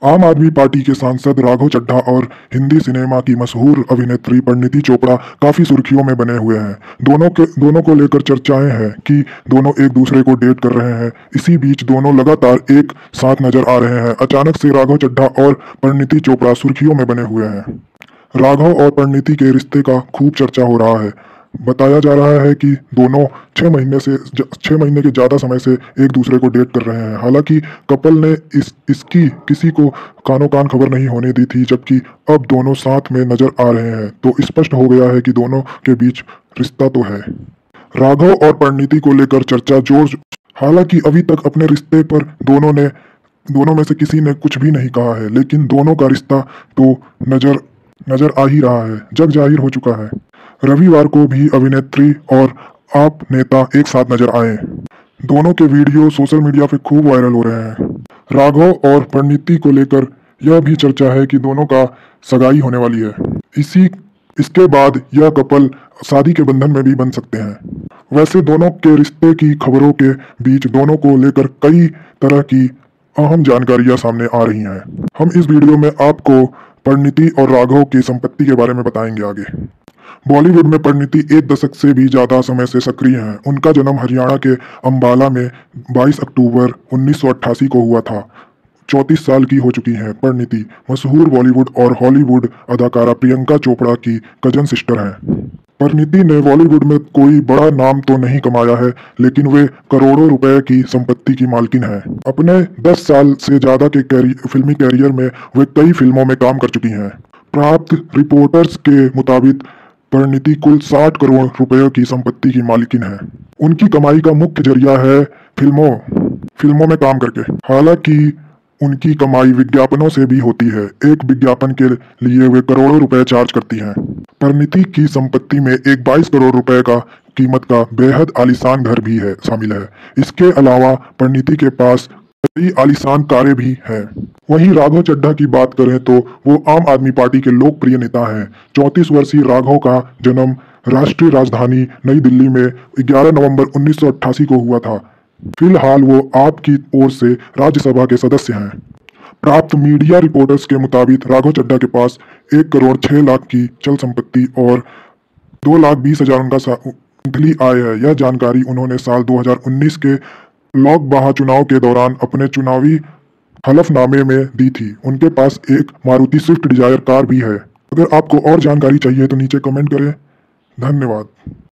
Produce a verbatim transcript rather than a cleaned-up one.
आम आदमी पार्टी के सांसद राघव चड्ढा और हिंदी सिनेमा की मशहूर अभिनेत्री परिणीति चोपड़ा काफी सुर्खियों में बने हुए हैं। दोनों के दोनों को लेकर चर्चाएं हैं कि दोनों एक दूसरे को डेट कर रहे हैं। इसी बीच दोनों लगातार एक साथ नजर आ रहे हैं। अचानक से राघव चड्ढा और परिणीति चोपड़ा सुर्खियों में बने हुए हैं। राघव और परिणीति के रिश्ते का खूब चर्चा हो रहा है। बताया जा रहा है कि दोनों छह महीने से छह महीने के ज़्यादा समय से एक दूसरे को डेट कर रहे हैं। हालांकि कपल ने इस इसकी किसी को कानो कान खबर नहीं होने दी थी, जबकि अब दोनों साथ में नजर आ रहे हैं तो स्पष्ट हो गया है कि दोनों के बीच रिश्ता तो है। राघव और परिणीति को लेकर चर्चा जोर हालांकि अभी तक अपने रिश्ते पर दोनों ने दोनों में से किसी ने कुछ भी नहीं कहा है, लेकिन दोनों का रिश्ता तो नजर नजर आ ही रहा है, जग जाहिर हो चुका है। रविवार को भी अभिनेत्री और आप नेता एक साथ नजर आए। दोनों के वीडियो सोशल मीडिया पे खूब वायरल हो रहे हैं। राघव और परिणीति को लेकर यह भी चर्चा है कि दोनों का सगाई होने वाली है। इसी इसके बाद यह कपल शादी के बंधन में भी बन सकते हैं। वैसे दोनों के रिश्ते की खबरों के बीच दोनों को लेकर कई तरह की अहम जानकारियां सामने आ रही हैं। हम इस वीडियो में आपको परिणीति और राघव की संपत्ति के बारे में बताएंगे आगे। बॉलीवुड में परिणीति एक दशक से भी ज्यादा समय से सक्रिय हैं। उनका जन्म हरियाणा के अंबाला में बाईस अक्टूबर उन्नीस सौ अट्ठासी को हुआ था। चौंतीस साल की हो चुकी हैं परिणीति। मशहूर बॉलीवुड और हॉलीवुड अदाकारा प्रियंका चोपड़ा की कजन सिस्टर हैं। परिणीति ने बॉलीवुड में कोई बड़ा नाम तो नहीं कमाया है, लेकिन वे करोड़ों रुपए की संपत्ति की मालकिन हैं। अपने दस साल से ज्यादा के कैरि, फिल्मी कैरियर में वे कई फिल्मों में काम कर चुकी हैं। प्राप्त रिपोर्टर्स के मुताबिक परिणीति कुल साठ करोड़ रुपयों की संपत्ति की मालिकिन है। उनकी कमाई का मुख्य जरिया है फिल्मों फिल्मों में काम करके। हालांकि उनकी कमाई विज्ञापनों से भी होती है। एक विज्ञापन के लिए वे करोड़ों रुपए चार्ज करती हैं। परिणीति की संपत्ति में एक बाईस करोड़ रुपए का कीमत का बेहद आलीशान घर भी है शामिल है। इसके अलावा परिणीति के पास कई आलीशान कारें भी हैं। वहीं राघव चड्ढा की बात करें तो वो आम आदमी पार्टी के लोकप्रिय नेता हैं। चौंतीस वर्षीय राघव का जन्म राष्ट्रीय राजधानी नई दिल्ली में ग्यारह नवंबर उन्नीस सौ अट्ठासी को हुआ था। फिलहाल वो आप की ओर से राज्यसभा के सदस्य हैं। प्राप्त मीडिया रिपोर्टर्स के मुताबिक राघव चड्ढा के पास एक करोड़ छह लाख की चल संपत्ति और दो लाख बीस हजार उनका मंथली आय है। यह जानकारी उन्होंने साल दो हजार उन्नीस के लोकसभा चुनाव के दौरान अपने चुनावी हलफनामे में दी थी। उनके पास एक मारुति स्विफ्ट डिजायर कार भी है। अगर आपको और जानकारी चाहिए तो नीचे कमेंट करें। धन्यवाद।